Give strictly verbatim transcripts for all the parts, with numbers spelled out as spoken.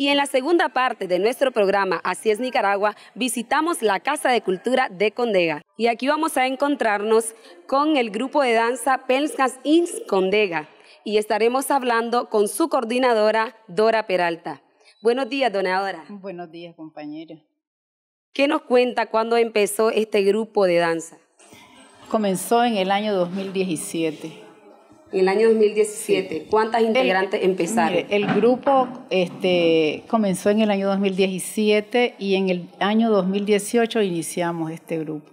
Y en la segunda parte de nuestro programa Así es Nicaragua, visitamos la Casa de Cultura de Condega. Y aquí vamos a encontrarnos con el grupo de danza Pelskans Inc Condega. Y estaremos hablando con su coordinadora, Dora Peralta. Buenos días, dona Dora. Buenos días, compañera. ¿Qué nos cuenta cuándo empezó este grupo de danza? Comenzó en el año dos mil diecisiete. En el año dos mil diecisiete, sí. ¿Cuántas integrantes el, empezaron? Mire, el grupo este, comenzó en el año dos mil diecisiete y en el año dos mil dieciocho iniciamos este grupo.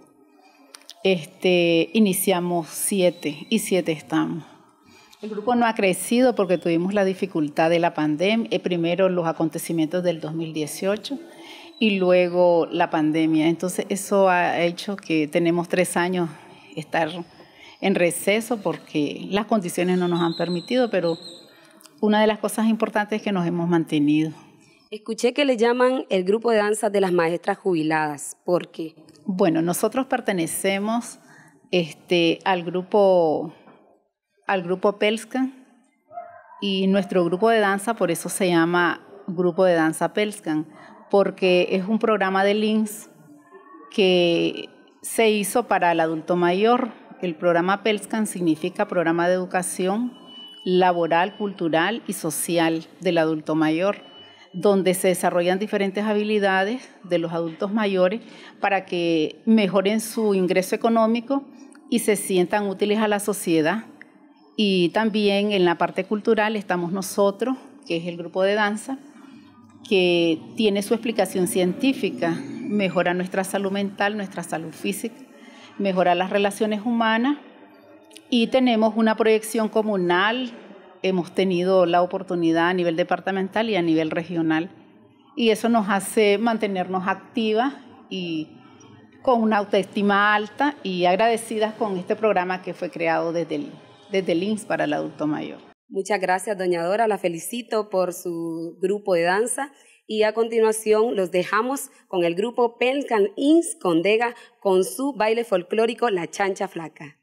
Este, iniciamos siete y siete estamos. El grupo no ha crecido porque tuvimos la dificultad de la pandemia, primero los acontecimientos del dos mil dieciocho y luego la pandemia. Entonces eso ha hecho que tenemos tres años estar en receso porque las condiciones no nos han permitido, pero una de las cosas importantes es que nos hemos mantenido. Escuché que le llaman el grupo de danza de las maestras jubiladas. ¿Por qué? Bueno, nosotros pertenecemos este, al grupo, al grupo Pelskan y nuestro grupo de danza por eso se llama Grupo de Danza Pelskan, porque es un programa de links que se hizo para el adulto mayor. El programa Pelskan significa Programa de Educación Laboral, Cultural y Social del Adulto Mayor, donde se desarrollan diferentes habilidades de los adultos mayores para que mejoren su ingreso económico y se sientan útiles a la sociedad. Y también en la parte cultural estamos nosotros, que es el grupo de danza, que tiene su explicación científica, mejora nuestra salud mental, nuestra salud física, mejora las relaciones humanas y tenemos una proyección comunal. Hemos tenido la oportunidad a nivel departamental y a nivel regional y eso nos hace mantenernos activas y con una autoestima alta y agradecidas con este programa que fue creado desde el, desde el I N S S para el adulto mayor. Muchas gracias, doña Dora. La felicito por su grupo de danza. Y a continuación los dejamos con el grupo Pelskans Inc Condega con su baile folclórico La Chancha Flaca.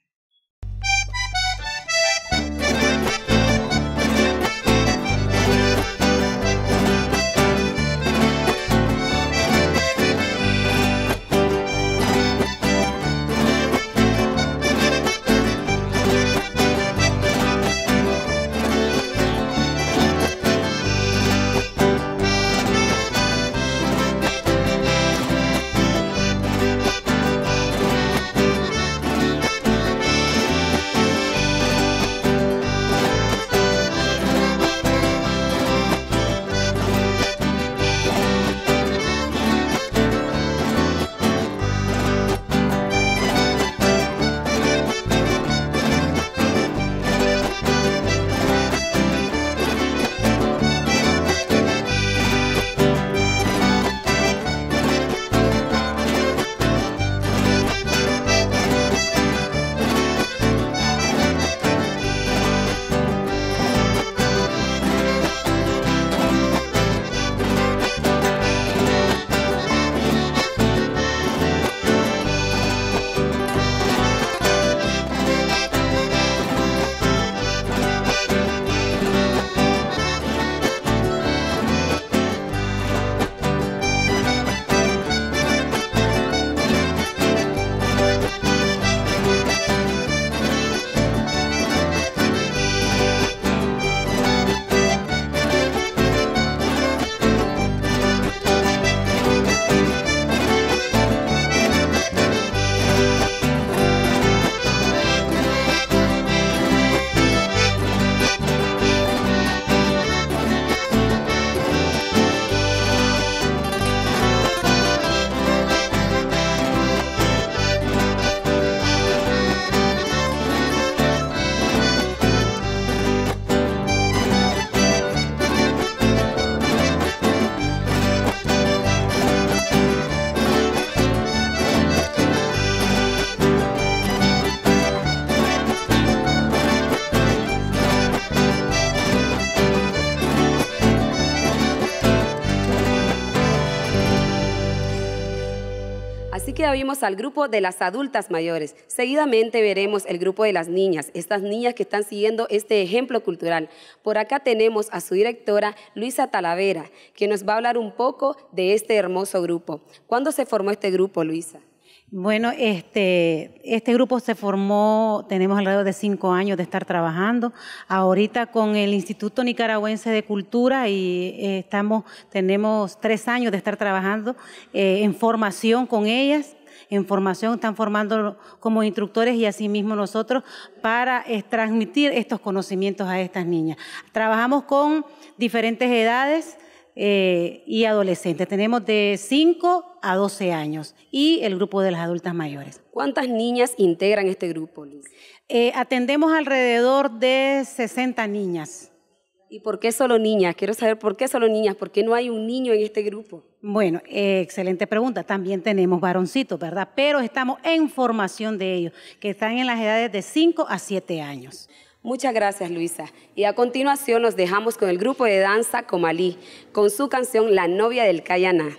que ya vimos al grupo de las adultas mayores. Seguidamente veremos el grupo de las niñas, estas niñas que están siguiendo este ejemplo cultural. Por acá tenemos a su directora, Luisa Talavera, que nos va a hablar un poco de este hermoso grupo. ¿Cuándo se formó este grupo, Luisa? Bueno, este, este grupo se formó, tenemos alrededor de cinco años de estar trabajando. Ahorita con el Instituto Nicaragüense de Cultura y eh, estamos, tenemos tres años de estar trabajando eh, en formación con ellas. En formación están formando como instructores y asimismo nosotros para eh, transmitir estos conocimientos a estas niñas. Trabajamos con diferentes edades. Eh, y adolescentes. Tenemos de cinco a doce años y el grupo de las adultas mayores. ¿Cuántas niñas integran este grupo, Liz? Eh, atendemos alrededor de sesenta niñas. ¿Y por qué solo niñas? Quiero saber por qué solo niñas, ¿por qué no hay un niño en este grupo? Bueno, eh, excelente pregunta. También tenemos varoncitos, ¿verdad? Pero estamos en formación de ellos, que están en las edades de cinco a siete años. Muchas gracias, Luisa. Y a continuación nos dejamos con el grupo de danza Comalí, con su canción La novia del Cayaná.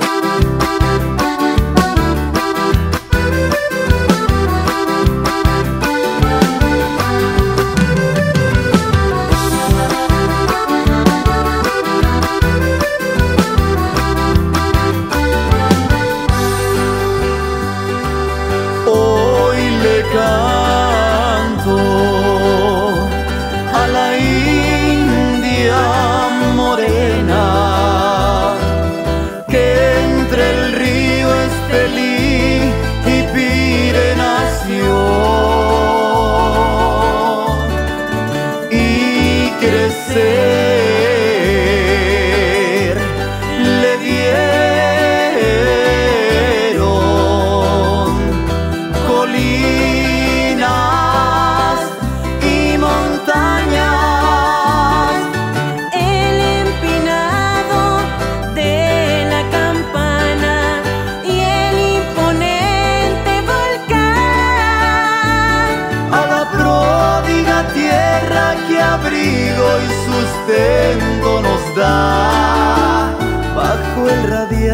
Hoy le canto a la India morena, que entre el río Estelí y Pire nació, y crecer le dieron colinas y montañas, el empinado de la campana y el imponente volcán, a la pródiga tierra que abrigo y sustento nos da bajo el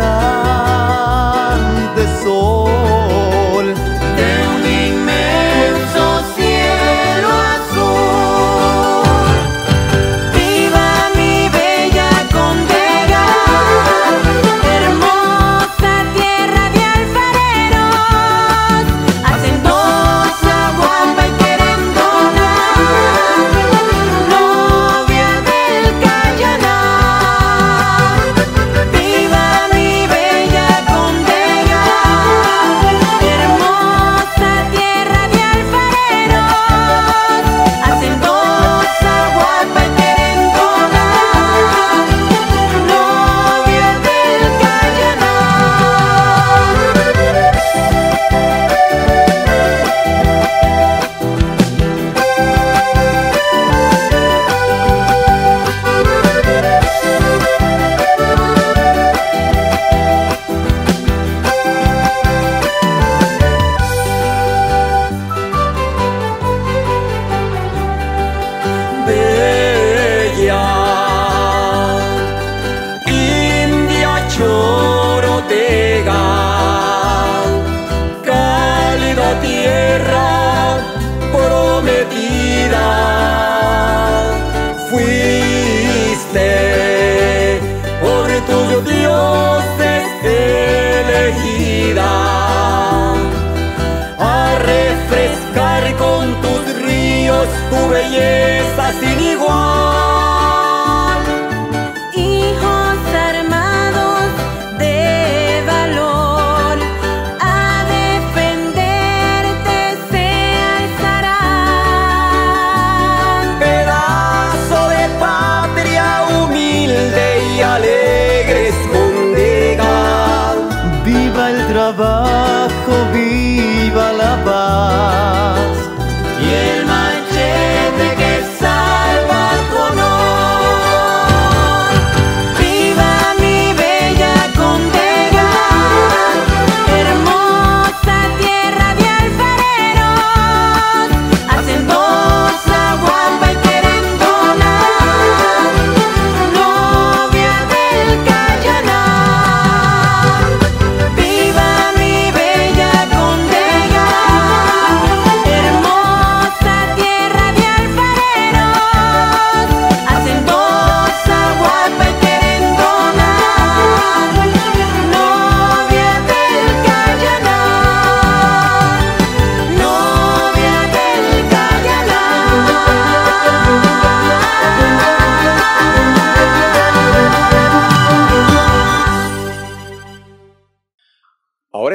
radiante sol de un inmenso cielo azul. viva mi bella Condega, hermosa tierra de alfareros, hacendosa, guapa y querendona, novia del Cayaná.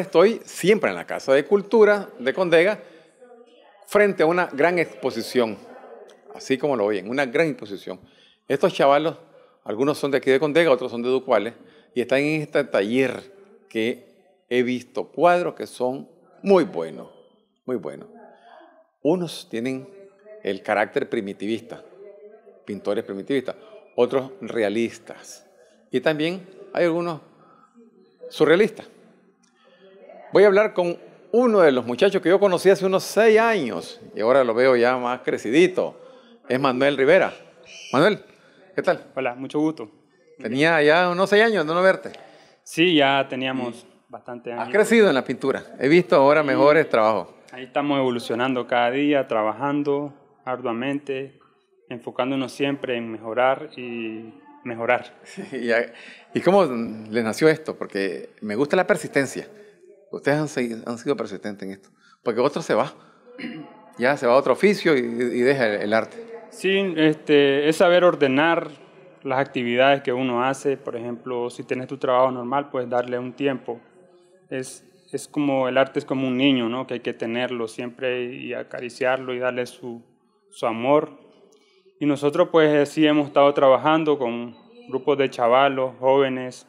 estoy siempre en la Casa de Cultura de Condega, frente a una gran exposición, así como lo oyen, una gran exposición. Estos chavalos, algunos son de aquí de Condega, otros son de Ducuales, y están en este taller que he visto cuadros que son muy buenos, muy buenos. Unos tienen el carácter primitivista, pintores primitivistas, otros realistas, y también hay algunos surrealistas. Voy a hablar con uno de los muchachos que yo conocí hace unos seis años y ahora lo veo ya más crecidito. Es Manuel Rivera. Manuel, ¿qué tal? Hola, mucho gusto. Tenía ya unos seis años de no verte. Sí, ya teníamos bastante años. Has crecido en la pintura. He visto ahora mejores trabajos. Ahí estamos evolucionando cada día, trabajando arduamente, enfocándonos siempre en mejorar y mejorar. ¿Y, y cómo les nació esto? Porque me gusta la persistencia. Ustedes han, seguido, han sido persistentes en esto. Porque otro se va. Ya se va a otro oficio y, y deja el, el arte. Sí, este, es saber ordenar las actividades que uno hace. Por ejemplo, si tienes tu trabajo normal, pues darle un tiempo. Es, es como, el arte es como un niño, ¿no? Que hay que tenerlo siempre y acariciarlo y darle su, su amor. Y nosotros pues sí hemos estado trabajando con grupos de chavalos, jóvenes,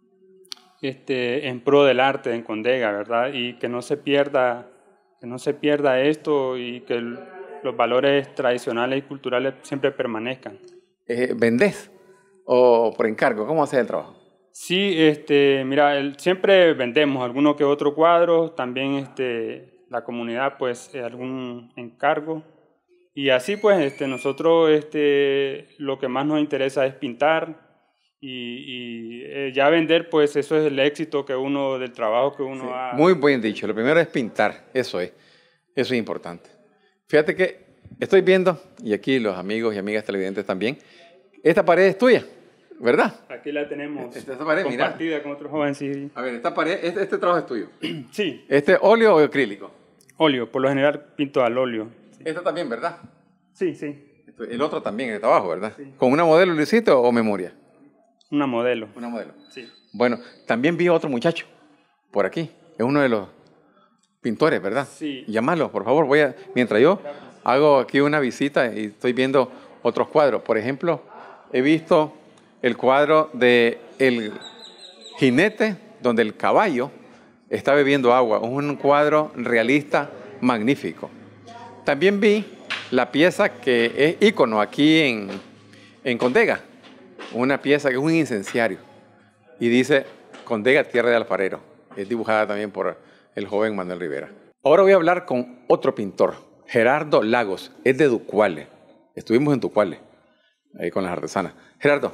este, en pro del arte en Condega, ¿verdad? Y que no se pierda, que no se pierda esto y que el, los valores tradicionales y culturales siempre permanezcan. Eh, ¿Vendés o por encargo? ¿Cómo haces el trabajo? Sí, este, mira, el, siempre vendemos alguno que otro cuadro, también este, la comunidad pues eh, algún encargo. Y así pues este, nosotros este, lo que más nos interesa es pintar y, y eh, ya vender, pues eso es el éxito que uno, del trabajo que uno Sí, ha... muy bien dicho. Lo primero es pintar, eso es. Eso es importante. Fíjate que estoy viendo, y aquí los amigos y amigas televidentes también, esta pared es tuya, ¿verdad? Aquí la tenemos Esta, esta pared, compartida mira. con otros jóvenes. Sí. A ver, esta pared, este, este trabajo es tuyo. Sí, ¿Este óleo o acrílico? óleo, por lo general pinto al óleo. Sí, Esta también, ¿verdad? sí, sí, El otro también, el de abajo, ¿verdad? Sí. ¿Con una modelo lo hiciste o memoria? una modelo. Una modelo. Sí. Bueno, también vi a otro muchacho por aquí. Es uno de los pintores, ¿verdad? Sí. Llámalo, por favor. Voy a, mientras yo hago aquí una visita y estoy viendo otros cuadros. Por ejemplo, he visto el cuadro de El jinete, donde el caballo está bebiendo agua. Es un cuadro realista magnífico. También vi la pieza que es ícono aquí en, en Condega. Una pieza que es un incenciario. Y dice Condega, tierra de alfarero. Es dibujada también por el joven Manuel Rivera. Ahora voy a hablar con otro pintor, Gerardo Lagos. Es de Ducuales. Estuvimos en Ducuales, ahí con las artesanas. Gerardo,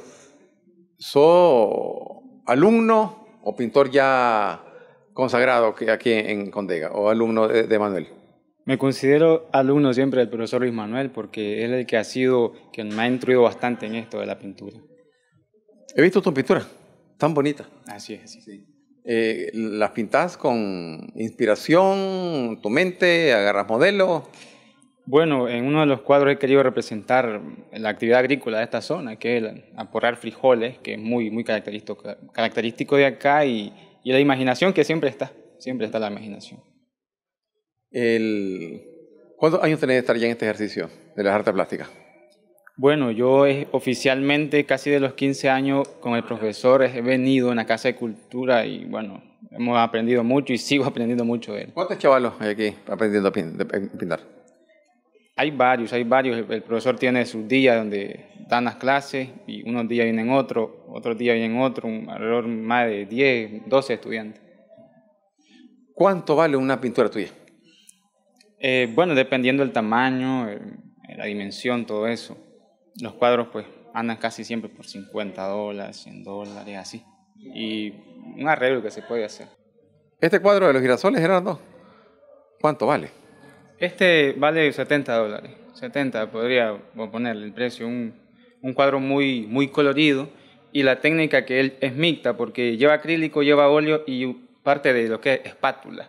¿sos alumno o pintor ya consagrado aquí en Condega? ¿O alumno de, de Manuel? Me considero alumno siempre del profesor Luis Manuel porque él es el que ha sido, quien me ha instruido bastante en esto de la pintura. He visto tu pintura, tan bonita. Así es, así. Sí. Eh, ¿Las pintas con inspiración, tu mente, agarras modelos? Bueno, en uno de los cuadros he querido representar la actividad agrícola de esta zona, que es el aporrear frijoles, que es muy, muy característico, característico de acá, y, y la imaginación que siempre está, siempre está la imaginación. El... ¿Cuántos años tenés de estar ya en este ejercicio de las artes plásticas? Bueno, yo eh, oficialmente casi de los quince años con el profesor he venido en la Casa de Cultura y bueno, hemos aprendido mucho y sigo aprendiendo mucho de él. ¿Cuántos chavalos hay aquí aprendiendo a pintar? Hay varios, hay varios. El, el profesor tiene sus días donde dan las clases y unos días vienen otros, otros días vienen otros, alrededor más de diez, doce estudiantes. ¿Cuánto vale una pintura tuya? Eh, bueno, dependiendo del tamaño, eh, la dimensión, todo eso. Los cuadros pues andan casi siempre por cincuenta dólares, cien dólares, así. Y un arreglo que se puede hacer. ¿Este cuadro de los girasoles, Gerardo, cuánto vale? Este vale setenta dólares. setenta podría ponerle el precio. Un, un cuadro muy, muy colorido. Y la técnica que él es mixta porque lleva acrílico, lleva óleo y parte de lo que es espátula.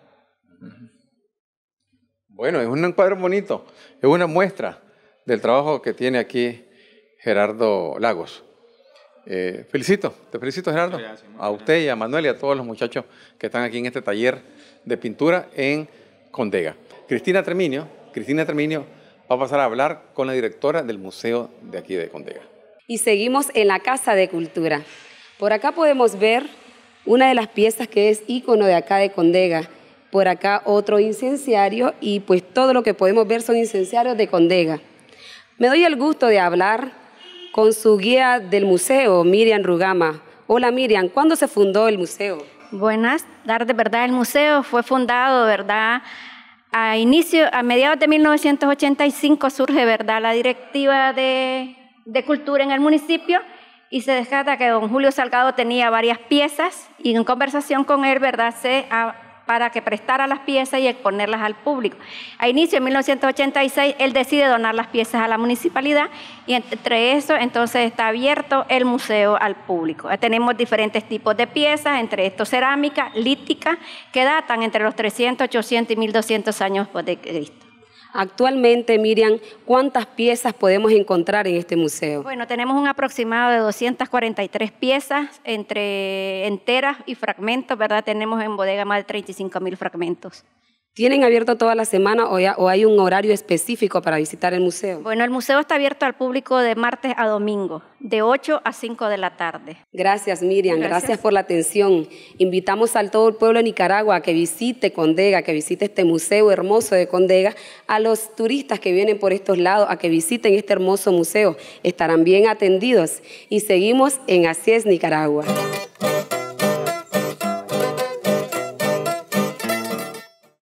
Bueno, es un cuadro bonito. Es una muestra del trabajo que tiene aquí Gerardo Lagos. Eh, felicito, te felicito Gerardo, gracias, a usted y a Manuel y a todos los muchachos que están aquí en este taller de pintura en Condega. Cristina Treminio, Cristina Treminio va a pasar a hablar con la directora del museo de aquí de Condega. Y seguimos en la Casa de Cultura. Por acá podemos ver una de las piezas que es ícono de acá de Condega. Por acá otro incenciario y pues todo lo que podemos ver son incenciarios de Condega. Me doy el gusto de hablar con su guía del museo, Miriam Rugama. Hola Miriam, ¿cuándo se fundó el museo? Buenas tardes, ¿verdad? El museo fue fundado, ¿verdad? A inicio, a mediados de mil novecientos ochenta y cinco surge, ¿verdad?, la directiva de, de cultura en el municipio y se descarta que don Julio Salgado tenía varias piezas y en conversación con él, ¿verdad?, se... A, para que prestara las piezas y exponerlas al público. A inicio de mil novecientos ochenta y seis, él decide donar las piezas a la municipalidad y entre eso, entonces, está abierto el museo al público. Tenemos diferentes tipos de piezas, entre estos cerámica, lítica, que datan entre los trescientos, ochocientos y mil doscientos años después de Cristo. Actualmente, Miriam, ¿cuántas piezas podemos encontrar en este museo? Bueno, tenemos un aproximado de doscientas cuarenta y tres piezas, entre enteras y fragmentos, ¿verdad? Tenemos en bodega más de treinta y cinco mil fragmentos. ¿Tienen abierto toda la semana o, ya, o hay un horario específico para visitar el museo? Bueno, el museo está abierto al público de martes a domingo, de ocho a cinco de la tarde. Gracias, Miriam. Gracias. Gracias por la atención. Invitamos a todo el pueblo de Nicaragua a que visite Condega, que visite este museo hermoso de Condega, a los turistas que vienen por estos lados, a que visiten este hermoso museo. Estarán bien atendidos. Y seguimos en Así es Nicaragua.